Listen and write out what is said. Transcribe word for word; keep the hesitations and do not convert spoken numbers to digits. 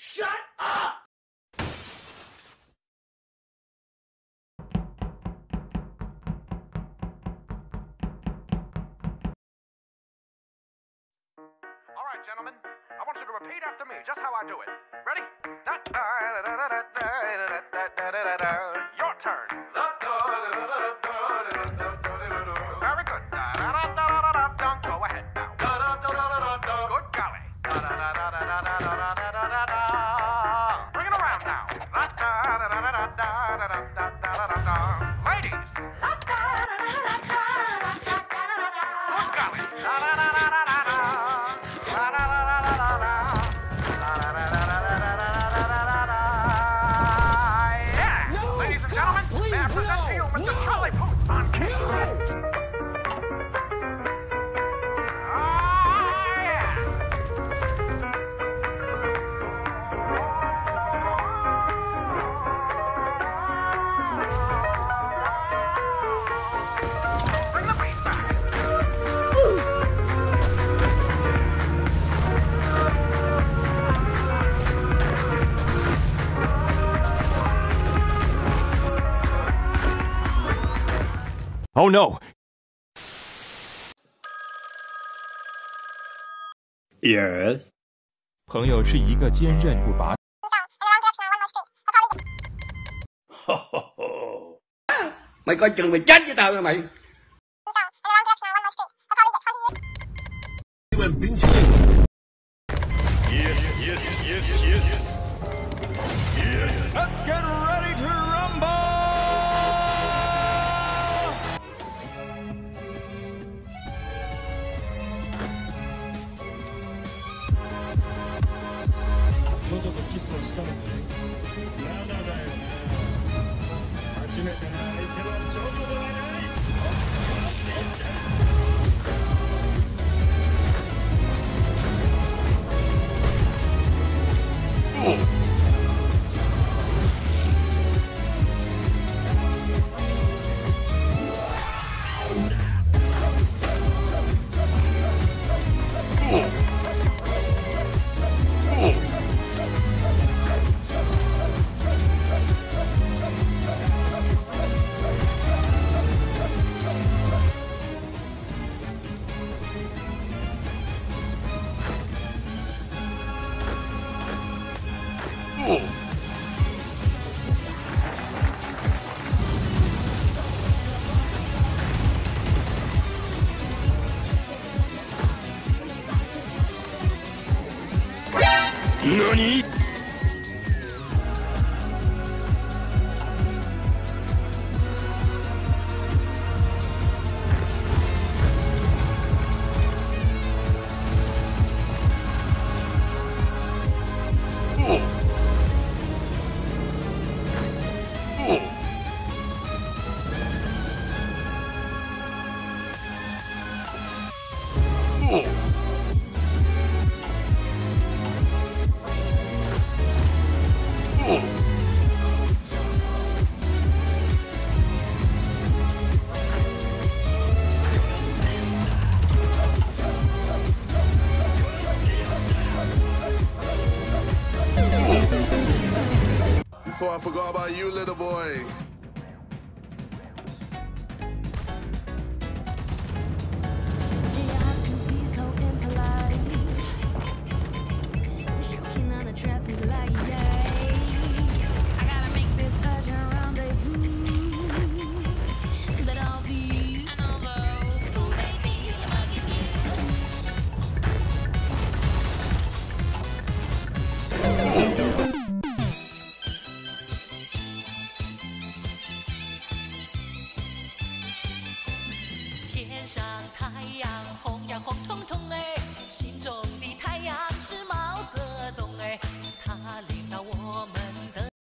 Shut up! All right, gentlemen, I want you to repeat after me, just how I do it. Ready? Your turn. Very good. Go ahead now. Good golly. Bring it around now. Ladies. Good golly. Oh no! Yes. 朋友是一个坚韧不拔。 Mày coi chừng mày chết với tao nha mày. Yes, yes, yes, yes. Yes. Let's get ready to rumble! もうちょっとキスをしたのでまだだよな初めての相手はジョジョではない何？ Before I forgot about you, little boy.